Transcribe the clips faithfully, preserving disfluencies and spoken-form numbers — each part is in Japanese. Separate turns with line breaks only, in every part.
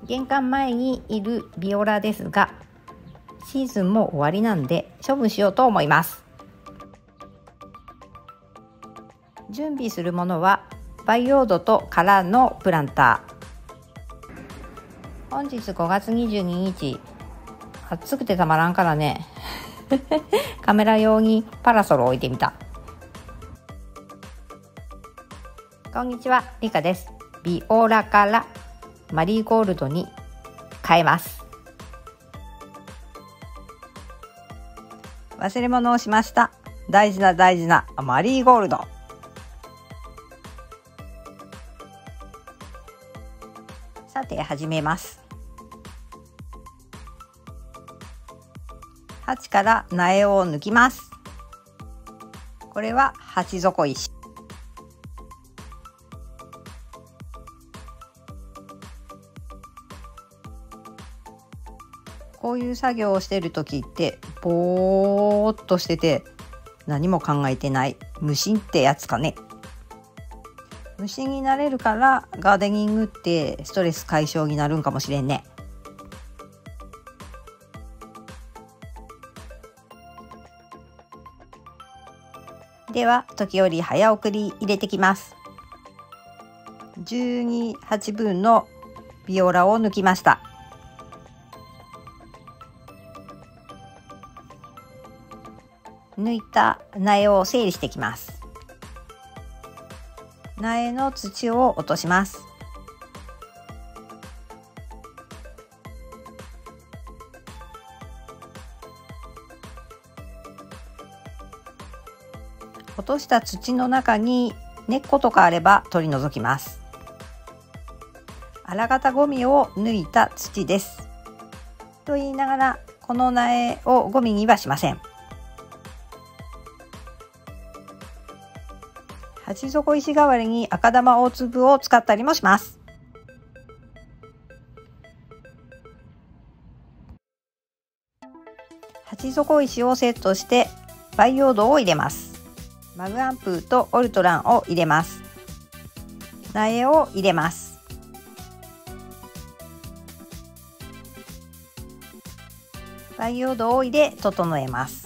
玄関前にいるビオラですが、シーズンも終わりなんで処分しようと思います。準備するものは培養土と空のプランター。本日ごがつにじゅうににち、暑くてたまらんからねカメラ用にパラソルを置いてみた。こんにちは、リカです。ビオラからマリーゴールドに変えます。忘れ物をしました。大事な大事なマリーゴールド。さて始めます。鉢から苗を抜きます。これは鉢底石。こういう作業をしている時ってぼーっとしてて何も考えてない無心ってやつかね。無心になれるからガーデニングってストレス解消になるんかもしれんね。では時折早送り入れてきます。じゅうにはちぶんのビオラを抜きました。抜いた苗を整理していきます。苗の土を落とします。落とした土の中に根っことかあれば取り除きます。あらがたゴミを抜いた土です。と言いながらこの苗をゴミにはしません。鉢底石代わりに赤玉大粒を使ったりもします。鉢底石をセットして培養土を入れます。マグアンプーとオルトランを入れます。苗を入れます。培養土を入れ整えます。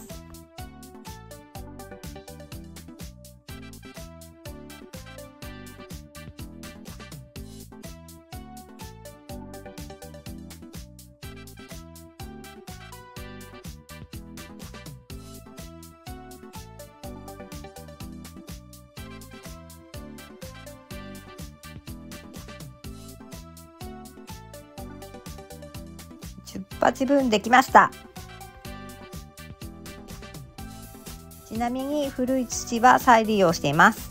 じゅっぱちぶんできました。ちなみに古い土は再利用しています。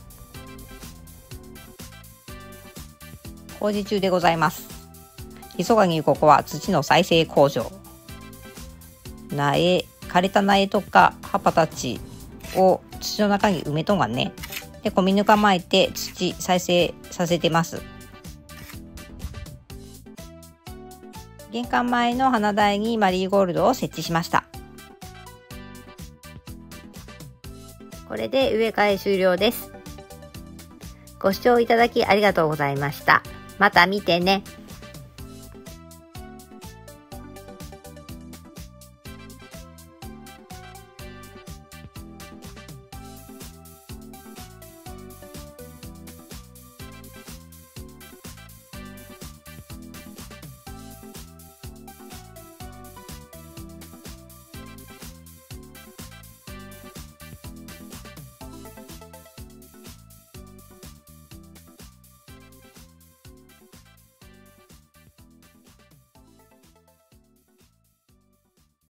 工事中でございます。急がにここは土の再生工場。苗、枯れた苗とか葉っぱたちを土の中に埋めとんがね。で、米ぬかまいて土再生させてます。玄関前の花台にマリーゴールドを設置しました。これで植え替え終了です。ご視聴いただきありがとうございました。また見てね。